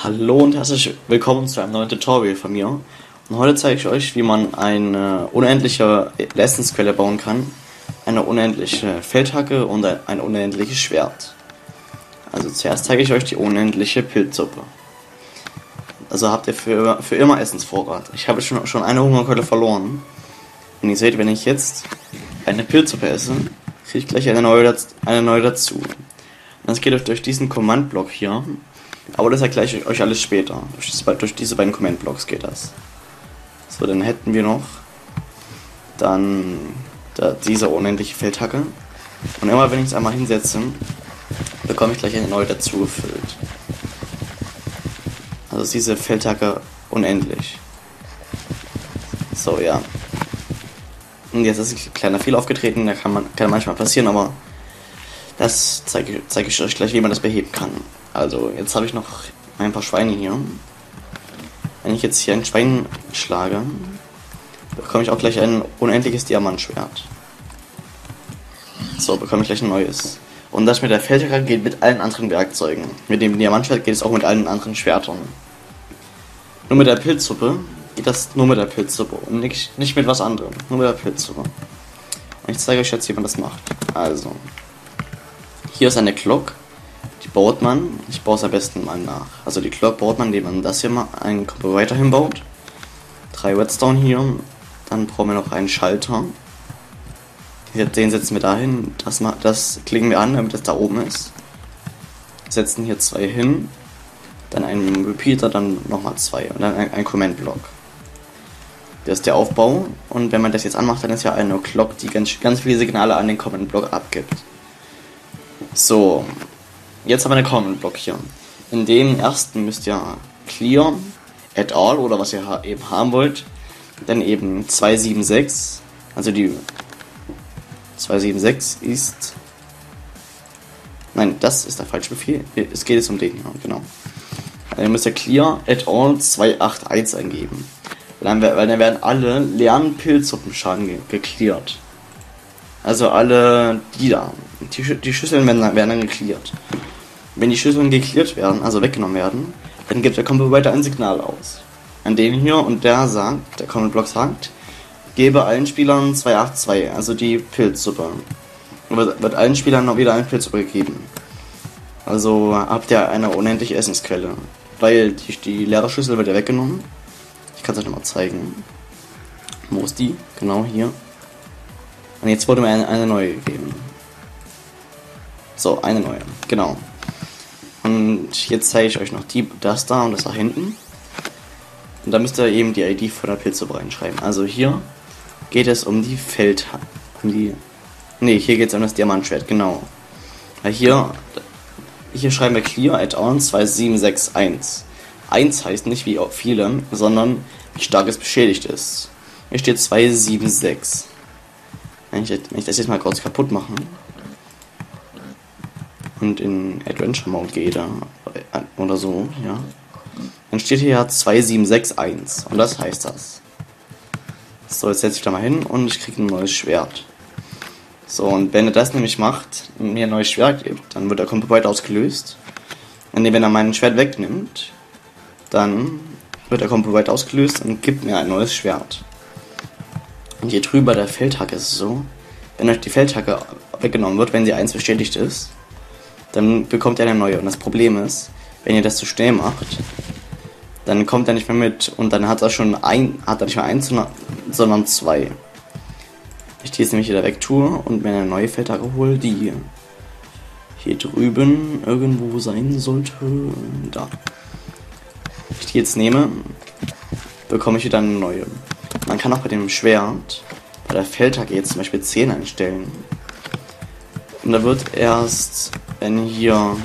Hallo und herzlich willkommen zu einem neuen Tutorial von mir. Und heute zeige ich euch, wie man eine unendliche Essensquelle bauen kann, eine unendliche Feldhacke und ein unendliches Schwert. Also zuerst zeige ich euch die unendliche Pilzsuppe. Also habt ihr für immer Essensvorrat. Ich habe schon eine Hungerkeule verloren. Und ihr seht, wenn ich jetzt eine Pilzsuppe esse, kriege ich gleich eine neue dazu. Und das geht durch diesen Command-Block hier. Aber das erkläre ich euch alles später. Durch diese beiden Command-Blocks geht das. So, dann hätten wir noch diese unendliche Feldhacke. Und immer wenn ich es einmal hinsetze, bekomme ich gleich eine neue dazu gefüllt. Also ist diese Feldhacke unendlich. So, ja. Und jetzt ist ein kleiner Fehler aufgetreten, der kann manchmal passieren, aber das zeige ich euch gleich, wie man das beheben kann. Also, jetzt habe ich noch ein paar Schweine hier. Wenn ich jetzt hier ein Schwein schlage, bekomme ich auch gleich ein unendliches Diamantschwert. So, bekomme ich gleich ein neues. Und das mit der Feldhacke geht mit allen anderen Werkzeugen. Mit dem Diamantschwert geht es auch mit allen anderen Schwertern. Nur mit der Pilzsuppe geht das nur mit der Pilzsuppe und nicht mit was anderem. Nur mit der Pilzsuppe. Und ich zeige euch jetzt, wie man das macht. Also, hier ist eine Glock. Die baut man, ich baue es am besten mal nach. Also die Glock baut man, indem man das hier mal einen Kumpel weiter hinbaut. 3 Redstone hier. Dann brauchen wir noch einen Schalter. Den setzen wir dahin. Das klicken wir an, damit das da oben ist. Setzen hier 2 hin. Dann einen Repeater, dann nochmal 2. Und dann ein Command-Block. Das ist der Aufbau. Und wenn man das jetzt anmacht, dann ist ja eine Glock, die ganz viele Signale an den Command-Block abgibt. So. Jetzt haben wir einen Command-Block hier. In dem ersten müsst ihr clear, add all oder was ihr eben haben wollt. Dann eben 276. Also die 276 ist... Nein, das ist der falsche Befehl. Es geht jetzt um den hier, genau. Dann müsst ihr clear, add all 281 eingeben. Weil dann werden alle leeren Pilzsuppenschaden gecleart. Also alle die da. Die Schüsseln werden dann gecleart. Wenn die Schüsseln gecleart werden, also weggenommen werden, dann gibt der Command weiter ein Signal aus. An den hier und der Command Block sagt, gebe allen Spielern 282, also die Pilzsuppe. Wird allen Spielern noch wieder eine Pilzsuppe gegeben. Also habt ihr eine unendliche Essensquelle. Weil die leere Schüssel wird ja weggenommen. Ich kann es euch nochmal zeigen. Wo ist die? Genau hier. Und jetzt wurde mir eine neue gegeben. So, eine neue, genau. Und jetzt zeige ich euch noch das da und das da hinten. Und da müsst ihr eben die ID von der Pilzsuppe reinschreiben. Also hier geht es um die Feldhacke. Hier geht es um das Diamantschwert, genau. Weil hier schreiben wir clear add on 2761. 1 heißt nicht wie viele, sondern wie stark es beschädigt ist. Hier steht 276. Wenn ich das jetzt mal kurz kaputt mache und in Adventure Mode gehe oder so, ja, dann steht hier ja 2761 und das heißt das. So, jetzt setze ich da mal hin und ich kriege ein neues Schwert. So, und wenn er das nämlich macht und mir ein neues Schwert gibt, dann wird der Combo-Byte ausgelöst. Und wenn er mein Schwert wegnimmt, dann wird der Combo-Byte ausgelöst und gibt mir ein neues Schwert. Und hier drüber der Feldhacke ist es so, wenn euch die Feldhacke weggenommen wird, wenn sie 1 bestätigt ist, dann bekommt ihr eine neue. Und das Problem ist, wenn ihr das zu schnell macht, dann kommt er nicht mehr mit und dann hat er nicht mehr 1, sondern 2. Ich die jetzt nämlich wieder wegtue und mir eine neue Feldhacke hole, die hier drüben irgendwo sein sollte. Da. Ich die jetzt nehme, bekomme ich wieder eine neue. Man kann auch bei dem Schwert, bei der Feldhacke jetzt zum Beispiel 10 einstellen. Und da wird erst, wenn hier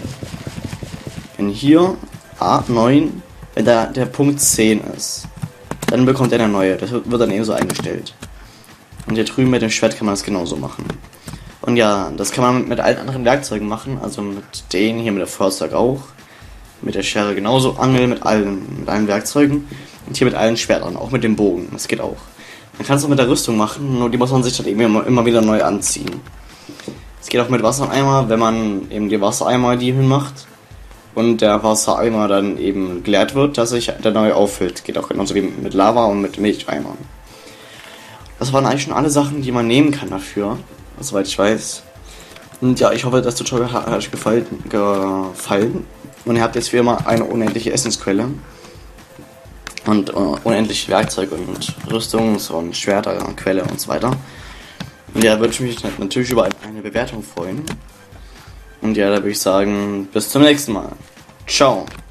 A9, wenn da der Punkt 10 ist, dann bekommt er eine neue. Das wird dann eben so eingestellt. Und hier drüben mit dem Schwert kann man das genauso machen. Und ja, das kann man mit allen anderen Werkzeugen machen. Also mit denen hier, mit der Forstwerk auch. Mit der Schere genauso. Angel mit allen Werkzeugen. Und hier mit allen Schwertern, auch mit dem Bogen. Das geht auch. Man kann es auch mit der Rüstung machen, nur die muss man sich dann eben immer wieder neu anziehen. Es geht auch mit Wassereimer, wenn man eben die Wassereimer die hinmacht. und der Wassereimer dann eben geleert wird, dass sich der neu auffüllt. Geht auch genauso wie mit Lava und mit Milcheimern. Das waren eigentlich schon alle Sachen, die man nehmen kann dafür, soweit ich weiß. Und ja, ich hoffe, das Tutorial hat euch gefallen. Und ihr habt jetzt wie immer eine unendliche Essensquelle. Und unendlich Werkzeug und Rüstungs- und Schwerterquelle und so weiter. Und ja, würde ich mich natürlich über eine Bewertung freuen. Und ja, da würde ich sagen, bis zum nächsten Mal. Ciao.